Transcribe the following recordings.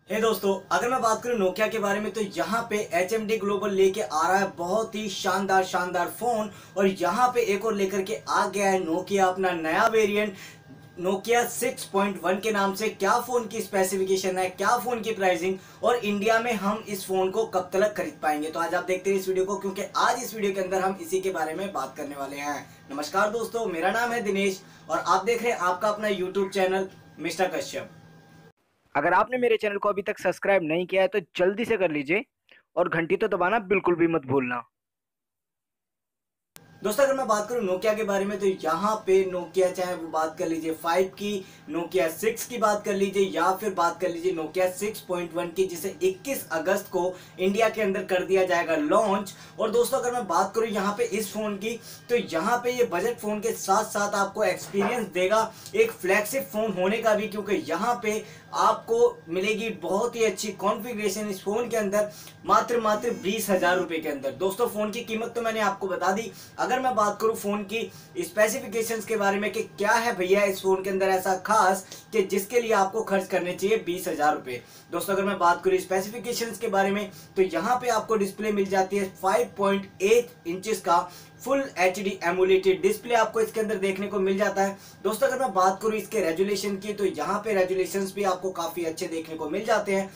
दोस्तों, अगर मैं बात करूं नोकिया के बारे में तो यहाँ पे HMD ग्लोबल लेके आ रहा है बहुत ही शानदार शानदार फोन। और यहाँ पे एक और लेकर के आ गया है नोकिया अपना नया वेरिएंट नोकिया 6.1 के नाम से। क्या फोन की स्पेसिफिकेशन है, क्या फोन की प्राइसिंग और इंडिया में हम इस फोन को कब तक खरीद पाएंगे, तो आज आप देखते हैं इस वीडियो को, क्योंकि आज इस वीडियो के अंदर हम इसी के बारे में बात करने वाले हैं। नमस्कार दोस्तों, मेरा नाम है दिनेश और आप देख रहे हैं आपका अपना यूट्यूब चैनल मिस्टर कश्यप। अगर आपने मेरे चैनल को अभी तक सब्सक्राइब नहीं किया है तो जल्दी से कर लीजिए और घंटी तो दबाना बिल्कुल भी मत भूलना। दोस्तों, अगर मैं बात करूं नोकिया के बारे में तो यहाँ पे नोकिया, चाहे वो बात कर लीजिए 5 की, नोकिया 6 की बात कर लीजिए या फिर बात कर लीजिए नोकिया 6.1 की, जिसे 21 अगस्त को इंडिया के अंदर कर दिया जाएगा लॉन्च। और दोस्तों, अगर मैं बात करूं यहाँ पे इस फोन की तो यहाँ पे ये बजट फोन के साथ साथ आपको एक्सपीरियंस देगा एक फ्लैगशिप फोन होने का भी, क्योंकि यहाँ पे आपको मिलेगी बहुत ही अच्छी कॉन्फ़िगरेशन इस फोन के अंदर मात्र 20,000 रुपए के अंदर। दोस्तों, फोन की कीमत तो मैंने आपको बता दी। अगर मैं बात करूं फोन की स्पेसिफिकेशंस के बारे में कि क्या है भैया इस फोन के अंदर ऐसा खास कि जिसके लिए आपको खर्च करने चाहिए 20,000 रुपए। दोस्तों, अगर मैं बात करूं स्पेसिफिकेशंस के बारे में तो यहाँ पे आपको डिस्प्ले मिल जाती है 5.8 इंचेस का फुल HD एमुलेटेड डिस्प्ले आपको इसके अंदर देखने को मिल जाता है। दोस्तों, अगर मैं बात करूं इसके रेजोल्यूशन की तो यहाँ पे रेजोल्यूशंस भी आपको काफी अच्छे देखने को मिल जाते हैं।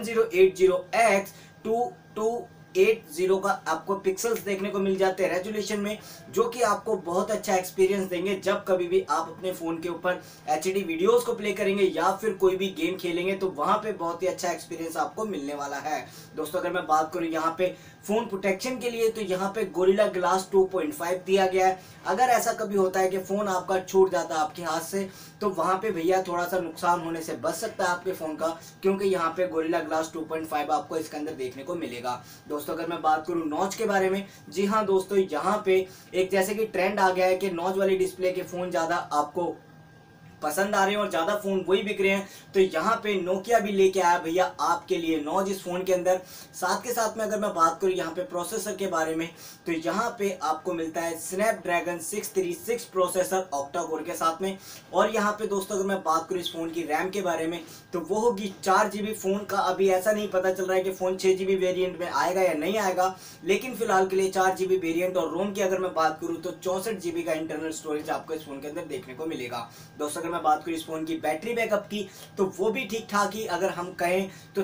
1080x2280 का आपको पिक्सल्स देखने को मिल जाते हैं रेजोल्यूशन में, जो कि आपको बहुत अच्छा एक्सपीरियंस देंगे जब कभी भी आप अपने फोन के ऊपर HD वीडियोस को प्ले करेंगे या फिर कोई भी गेम खेलेंगे तो वहां पे बहुत ही अच्छा एक्सपीरियंस आपको मिलने वाला है। दोस्तों, अगर मैं बात करूं यहाँ पे फोन प्रोटेक्शन के लिए तो यहाँ पे गोरिल्ला ग्लास 2.5 दिया गया है। अगर ऐसा कभी होता है कि फोन आपका छूट जाता है आपके हाथ से तो वहां पे भैया थोड़ा सा नुकसान होने से बच सकता है आपके फोन का, क्योंकि यहाँ पे गोरिल्ला ग्लास 2.5 आपको इसके अंदर देखने को मिलेगा। दोस्तों, अगर मैं बात करूं नॉच के बारे में, जी हाँ दोस्तों, यहाँ पे एक जैसे कि ट्रेंड आ गया है कि नॉच वाली डिस्प्ले के फोन ज्यादा आपको पसंद आ रहे हैं और ज्यादा फोन वही बिक रहे हैं, तो यहाँ पे नोकिया भी लेके आया भैया आपके लिए नॉच इस फोन के अंदर। साथ के साथ में अगर मैं बात करूँ यहाँ पे प्रोसेसर के बारे में तो यहाँ पे आपको मिलता है स्नैपड्रैगन 636 प्रोसेसर ऑक्टा कोर के साथ में। और यहाँ पे दोस्तों, अगर मैं बात करूँ इस फोन की रैम के बारे में तो वो होगी 4GB। फोन का अभी ऐसा नहीं पता चल रहा है कि फोन 6GB वेरियंट में आएगा या नहीं आएगा, लेकिन फिलहाल के लिए 4GB वेरियंट। और रोम की अगर मैं बात करूँ तो 64GB का इंटरनल स्टोरेज आपको इस फोन के अंदर देखने को मिलेगा। दोस्तों, मैं बात करूं इस फोन की बैटरी बैकअप की तो वो भी ठीक ठाक ही अगर हम कहें तो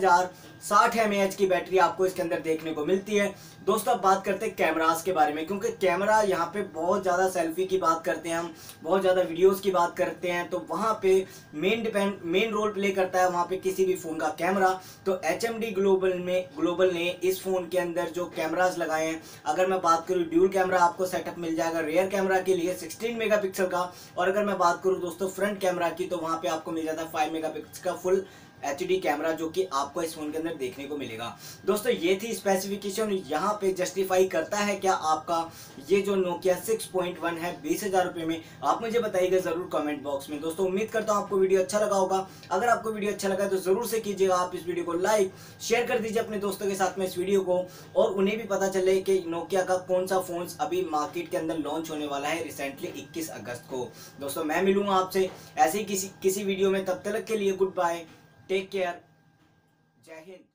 3060 mAh की बैटरी आपको इसके अंदर देखने को मिलती है। दोस्तों, अब बात करते हैं कैमरास के बारे में, क्योंकि कैमरा यहाँ पे बहुत ज़्यादा सेल्फी की बात करते हैं, हम बहुत ज़्यादा वीडियोस की बात करते हैं, तो वहाँ पे मेन रोल प्ले करता है वहाँ पे किसी भी फ़ोन का कैमरा। तो HMD ग्लोबल ने इस फ़ोन के अंदर जो कैमरास लगाए हैं, अगर मैं बात करूँ ड्यूल कैमरा आपको सेटअप मिल जाएगा रियर कैमरा के लिए 16 मेगापिक्सल का। और अगर मैं बात करूँ दोस्तों फ्रंट कैमरा की तो वहाँ पे आपको मिल जाता है 5 मेगापिक्सल का फुल HD कैमरा, जो कि आपको इस फोन के अंदर देखने को मिलेगा। दोस्तों, ये थी स्पेसिफिकेशन। यहाँ पे जस्टिफाई करता है क्या आपका ये जो नोकिया 6.1 है 20,000 रुपये में? आप मुझे बताइएगा जरूर कमेंट बॉक्स में। दोस्तों, उम्मीद करता हूँ आपको वीडियो अच्छा लगा होगा। अगर आपको वीडियो अच्छा लगा तो जरूर से कीजिएगा आप इस वीडियो को लाइक, शेयर कर दीजिए अपने दोस्तों के साथ में इस वीडियो को, और उन्हें भी पता चले कि नोकिया का कौन सा फोन अभी मार्केट के अंदर लॉन्च होने वाला है रिसेंटली 21 अगस्त को। दोस्तों, मैं मिलूंगा आपसे ऐसे ही किसी वीडियो में, तब तक के लिए गुड बाय, टेक केयर, जय हिंद।